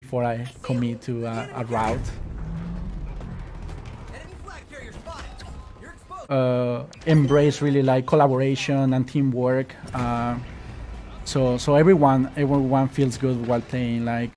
before I commit to a route. Embrace really like collaboration and teamwork. So everyone feels good while playing. Like